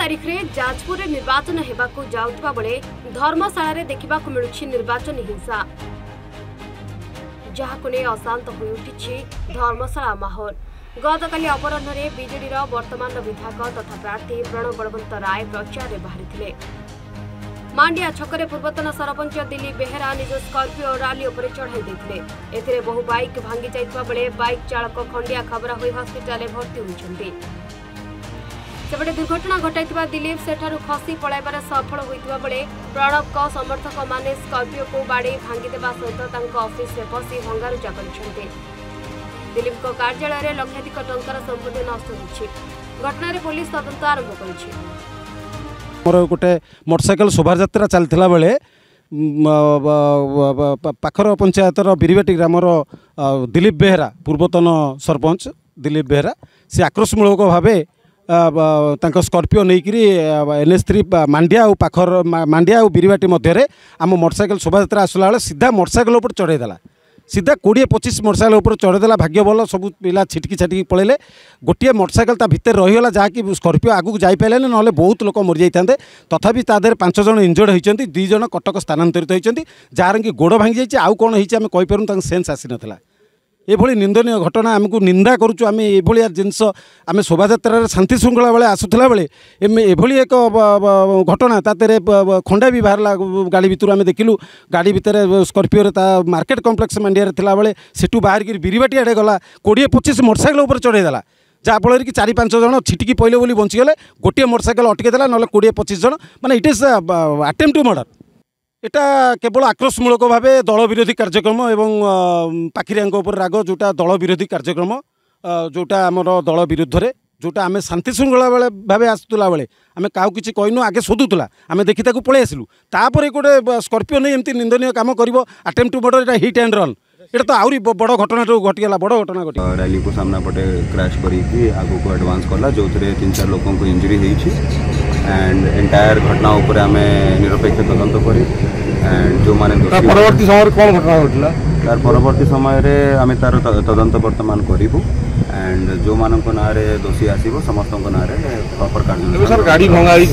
तारीख में जाजपुर में निर्वाचन हेबाकु जाउतबा बेले धर्मशाला रे देखिबाकु मिलुछि निर्वाचन हिंसा जहाकु ने अशांत होई उठिछि धर्मशाला माहौल। गतकाली अपराह्न बीजेडी वर्तमान विधायक तथा प्रार्थी प्रणव बलवंत राय प्रचार में बाहरी मांडिया छकरे पूर्वतन सरपंच दिलीप बेहेरा निज स्कॉर्पियो रैली उपर चढ़ाई देथिले। एथिरे बहु बाइक भांगी जाइतबा बेले बाइक चालक खंडिया खबरा होई हॉस्पिटल भर्ती होइछन्ति। सेपटे दुर्घटना घटाइथिबा दिलीप सेठारु खसी पळाइबार सफल होइतिबा बेले प्रणव को समर्थक माने स्कॉर्पियो को बाड़ी भांगी देबा सहित तांको ऑफिस रे पसी भंगारुजा करिछन्ति। दिलीप को कार्यालय रे लक्षाधिक टंकार संपत्ति नष्ट होइछि। घटना रे पुलिस तदंत आरंभ करिछि। मोर गोटे मोटरसाइकेल शोभायात्रा चलता बेले पाखर पंचायतर बिरीबाटी ग्रामर दिलीप बेहेरा पूर्वतन सरपंच दिलीप बेहेरा से आक्रोशमूलक भाव स्कॉर्पियो नहीं NH3 मांडिया और पाखर मांडिया और बिरीबाटी मध्य आम मोटरसाइकेल शोभायात्रा आसला बेले सीधा मोटरसाइकेल उपर चढ़ाईदेला। सीधा 20-25 मोटरसाइकेल उपर चढ़ाईदेला। भाग्य भल सब पिला छिटकी छाटिकी पलैले। गोटे मोटरसाइकेल ता भितर रहीगला जहाँकि स्कॉर्पियो आगू जापे ना बहुत लोक मरी जाते। तथापि तादेह 5 जन इंजर्ड होती 2 जन कटक स्थानांतरित होती जार कि गोड़ भांगी जाइए आउ कौन होती आम कहीपर सेन्स आसी नाला। एभली निंदनीय घटना आमको निंदा करुचु। आम ये जिनस आम शोभायात्रा शांति श्रृंखला बेले आसूला बेले एभली एक घटना तातेरे खंडा भी बाहरला गाड़ी भितर आम देखिलु। गाड़ी भितर स्कॉर्पियो मार्केट कॉम्प्लेक्स मांडिया थिला बेले सेठू बाहर की बिरीबाटी आड़े गला 20-25 मोटरसाइकेल उपर चढ़ाईदेला जहाँफल कि 4-5 जन छिटकी पड़े बोली बंचीगले। गोटे मोटरसाइकेल अटकईदेला ना 20-25 जन माने it is attempt to murder. एटा केवल आक्रोशमूलक भाव दल विरोधी कार्यक्रम एवं पाखिरिया राग जोटा दल विरोधी कार्यक्रम जोटा आमर दल विरुद्ध रे जोटा आम शांति श्रृंखला बेले भाव आसूला बेले आम क्या किसी कहनु आगे शोधुला आम देखी पलि आसलु। तापर गोटे स्कॉर्पियो नहीं एमती निंदनीय काम कर अटेम्प्ट टू मर्डर एटा हिट एंड रन एटा तो आहरी बड़ घटना घटीगला बड़ घटना घटी। रैली को सामना पटे क्रैश करी आगू को एडवांस कला जो 3-4 लोगों को इंजरी होती एंड एंटायर घटना उपर आम निरपेक्ष तदंत करी एंड जो माने परवर्ती समय कौन घटना घटला तार परवर्ती समय आम तार तदंत वर्तमान करूँ एंड जो मान ना दोषी आसो समस्त ना प्रॉपर कार्य गाड़ी भंगाई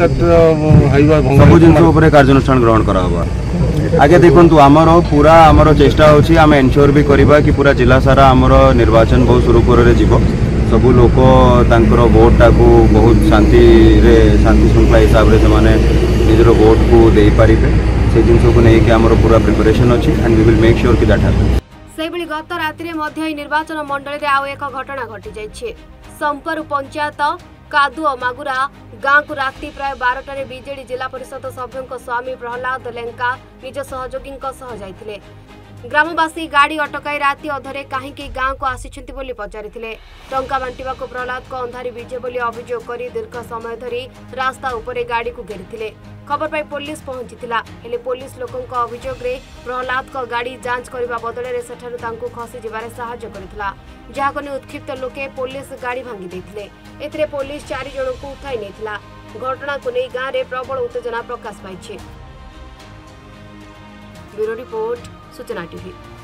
सब जिन कार्यानुष्ठान ग्रहण करा आगे देखु आमर पूरा आमर चेष्टा होची आम एनश्योर भी करवा कि पूरा जिला सारा आमर निर्वाचन बहुत सुरुखुर रे जीव सबू लोक तांकर वोट टाकू बहुत शांति श्रृंखला हिसाब से माने निजर वोट को दे पारे से जिन को लेकिन आमर पूरा प्रिपरेशन अच्छी and we will make sure कि दैट हैपेंस। सेबली गत राति मध्य निर्वाचन मंडल रे आउ एक घटना घटी जाइछे। संपरु पंचायत कादुआ मागुरा गाँ को राति प्राय 12टारे बीजेडी जिला परिषद सभ्यों स्वामी प्रहलाद लेंका निज सहयोगी जाइथिले। ग्रामवासी गाड़ी अटकाई राति अधरे कहीं गाँ को आसिछंती बोली पचारिथिले। टंका बांटिबा को प्रहलाद को अंधारी विजे बोली अभियोग करी दीर्घ समय धरी रास्ता उपरे गाड़ी को घेरिथिले। खबर पाई पुलिस पहुंचीथिला हेले पुलिस लोकों का अभियोग रे प्रहलाद को गाड़ी जांच करबा बदले रे सेठारु तांको खसी जिबारे सहायता करिथिला जहाको ने उत्क्षिप्त लोके पुलिस गाड़ी भांगी देथिले। एथिरे पुलिस 4 जन को उठाई नेथिला। घटना को नै गाँ रे प्रबल उत्तेजना प्रकाश पाइछि। Bureau report Suchana TV.